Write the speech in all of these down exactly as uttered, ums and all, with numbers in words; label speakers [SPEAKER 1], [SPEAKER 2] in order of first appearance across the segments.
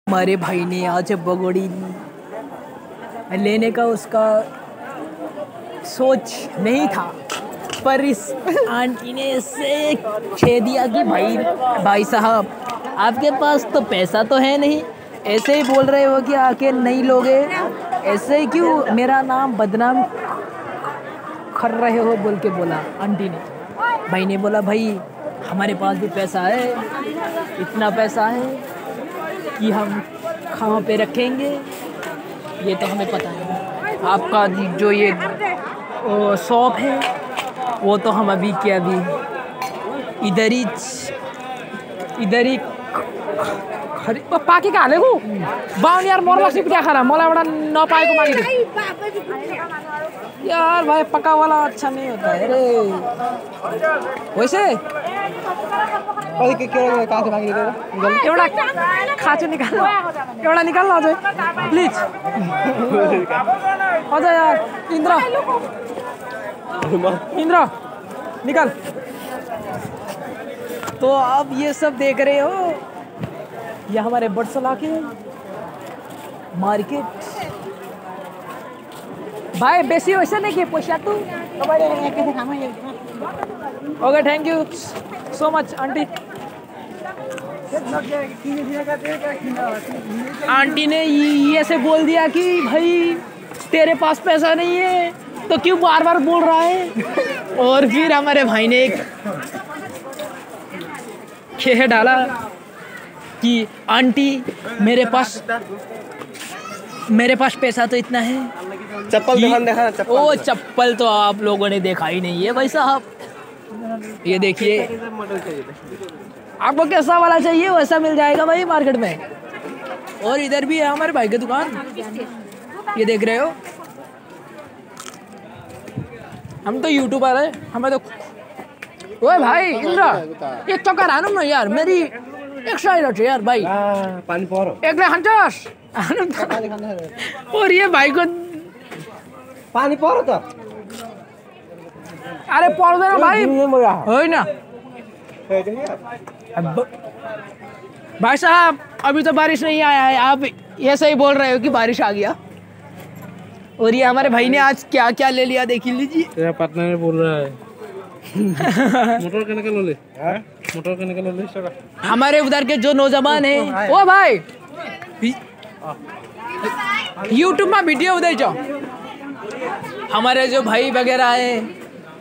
[SPEAKER 1] हमारे भाई ने आज बगोड़ी लेने का उसका सोच नहीं था, पर इस आंटी ने इससे कह दिया कि भाई भाई साहब आपके पास तो पैसा तो है नहीं, ऐसे ही बोल रहे हो कि आके नहीं लोगे, ऐसे ही क्यों मेरा नाम बदनाम कर रहे हो बोल के बोला आंटी ने। भाई ने बोला भाई हमारे पास भी पैसा है, इतना पैसा है कि हम कहाँ पे रखेंगे ये तो हमें पता है, आपका जो ये शॉप है वो तो हम अभी के अभी इधर ही इधर ही
[SPEAKER 2] पाकी कहाँ हालेको बाउन यार मोर लक्ष्मी क्या खाना मलाई एउटा नपाएको मागिदियो यार भाई पका वाला अच्छा नहीं होता है रे वैसे
[SPEAKER 3] के के कहाँ से मागिदियो
[SPEAKER 2] एउटा खाँचो निकाल एउटा निकाल अझै प्लिज अझै यार इन्द्र इन्द्र निकाल।
[SPEAKER 1] तो आप ये सब देख रहे हो, ये हमारे बटसला के मार्केट
[SPEAKER 2] भाई बेसी वैसे नहीं कि पैसा तू okay thank you so much aunty.
[SPEAKER 1] Aunty ने ये से बोल दिया कि भाई तेरे पास पैसा नहीं है तो क्यों बार बार बोल रहा है, और फिर हमारे भाई ने एक खेह डाला कि आंटी मेरे पास मेरे पास पैसा तो इतना है,
[SPEAKER 3] चप्पल देखा चप्पल
[SPEAKER 1] ओ चप्पल तो आप लोगों ने देखा ही नहीं है भाई साहब, ये देखिए आपको कैसा वाला चाहिए वैसा मिल जाएगा भाई मार्केट में। और इधर भी है हमारे भाई की दुकान, ये देख रहे हो, हम तो यूट्यूबर है, हमें तो ओए भाई इंद्र एक चक्कर आनु न यार, मेरी एक्साइटेड यार भाई
[SPEAKER 3] पानी परो
[SPEAKER 1] एक ले हंटस और ये भाई को
[SPEAKER 3] पानी परो त
[SPEAKER 2] अरे पर्दैन भाई होइन
[SPEAKER 1] भाई साहब अभी तो बारिश नहीं आया है, आप ऐसे ही बोल रहे हो कि बारिश आ गया। और ये हमारे भाई ने आज क्या क्या ले लिया देख लीजिए,
[SPEAKER 3] तेरा पार्टनर बोल रहा है मोटर कने के ले मोटर कने के ले
[SPEAKER 1] हमारे उधर के जो नौजवान है ओ भाई यूट्यूब में वीडियो उधर जाओ, हमारे जो भाई वगैरह है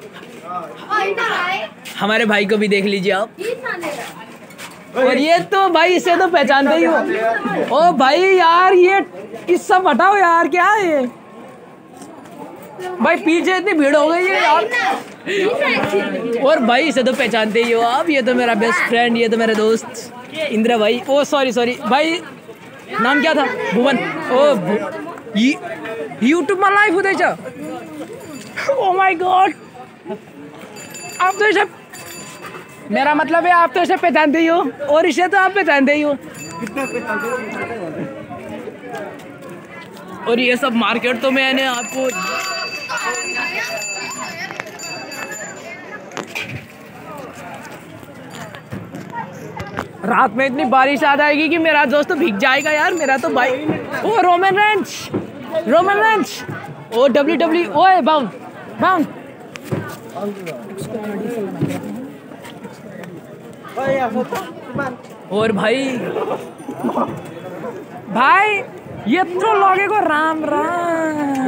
[SPEAKER 1] हमारे भाई को भी देख लीजिए आप। और ये तो भाई इसे तो पहचानते ही हो, ओ भाई यार ये इस सब हटाओ यार, क्या है ये भाई पीछे इतनी भीड़ हो गई है यार। और भाई इसे तो पहचानते ही हो आप, ये तो मेरा बेस्ट फ्रेंड, ये तो मेरा दोस्त इंद्र भाई, ओ सॉरी सॉरी भाई नाम क्या था भुवन, ओ यूट्यूब में लाइव होते जा, ओ माय गॉड आप तो इसे मेरा मतलब है आप तो इसे पहचानते ही हो और इसे तो आप पहचानते ही हो। और ये सब मार्केट तो मैंने आपको रात में इतनी बारिश आ जाएगी कि मेरा दोस्त तो भीग जाएगा यार, मेरा तो भाई O roman wrench roman wrench O W W O bound bound और भाई भाई ये तो लगेगा राम राम,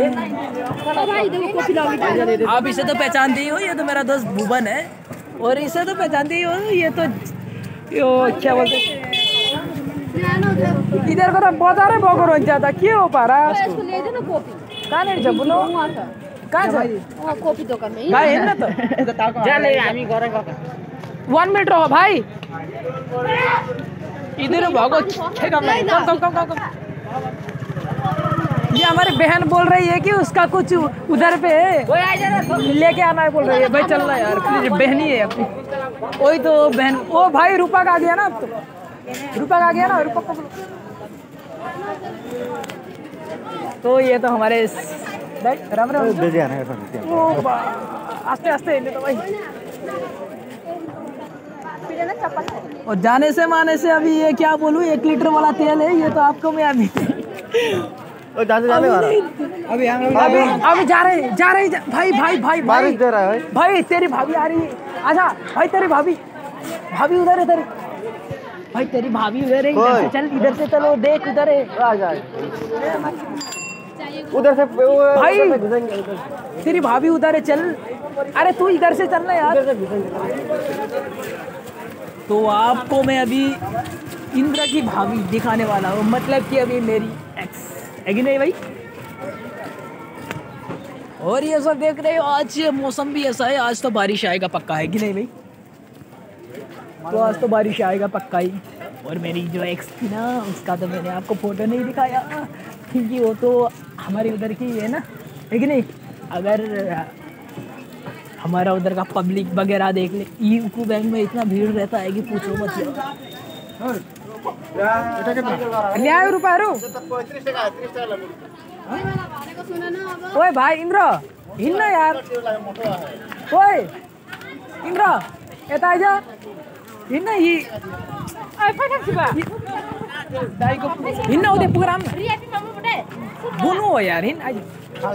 [SPEAKER 1] आप इसे तो पहचानते ही हो, ये तो मेरा दोस्त भुवन है और इसे तो पहचानते ही हो, ये तो यो क्या बोलते
[SPEAKER 2] इधर को तो बजार है बगर हो जाता के हो पारा कहाँ नहीं जा बोलो कहाँ जा
[SPEAKER 4] कॉफी दोकान में
[SPEAKER 2] भाई है ना तो
[SPEAKER 3] जाले हामी गरेको
[SPEAKER 2] वन मिनट रहो भाई इधर भागो कम कम कम कम कम। ये हमारी बहन बोल रही है कि उसका कुछ उधर पे है लेके आना है, बोल रही है भाई चलना यार प्लीज, बहनी है अपनी वही तो बहन। ओ भाई रूपक आ गया ना, अब तो रूपक आ गया ना, रूपक को तो ये तो हमारे राम राम आस्ते आस्ते तो भाई
[SPEAKER 1] और जाने से माने से अभी ये क्या बोलूँ, एक लीटर वाला तेल है ये तो आपको मैं अभी
[SPEAKER 4] जाने जाने वाला
[SPEAKER 2] अभी हम लोग अभी अभी जा रहे जा रहे जा, भाई भाई भाई
[SPEAKER 4] बारिश दे रहा है
[SPEAKER 2] भाई तेरी भाभी आ रही है। आजा भाई, तेरी भाभी भाभी उधर है तेरी
[SPEAKER 1] भाई, तेरी भाभी उधर है, इधर से चल, इधर से चलो, देख उधर है।
[SPEAKER 4] आ जाए उधर से
[SPEAKER 2] भाई, तेरी भाभी उधर है, चल। अरे तू इधर से चलना यार।
[SPEAKER 1] तो आपको मैं अभी इंद्र की भाभी दिखाने वाला हूँ, मतलब कि अभी मेरी एक्स है कि नहीं भाई। और ये सब देख रहे हो, आज मौसम भी ऐसा है, आज तो बारिश आएगा पक्का, है कि नहीं भाई। तो आज तो बारिश आएगा पक्का ही। और मेरी जो एक्स थी ना, उसका तो मैंने आपको फोटो नहीं दिखाया क्योंकि वो तो हमारे उधर की है ना, है कि नहीं। अगर हमारा उधर का पब्लिक वगैरह देख ले, यूको बैंक में इतना भीड़ रहता है कि पूछो मत।
[SPEAKER 2] न्याय रुपये रू ओए भाई इंद्र हिल ना यार। ओए इंद्र एता आजा हिल ना, ही हिल ना उदे प्रोग्राम बुनु हो यार, हिल आजा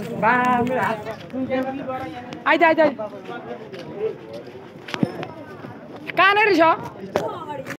[SPEAKER 2] आजा आजा कहाँ नहीं रही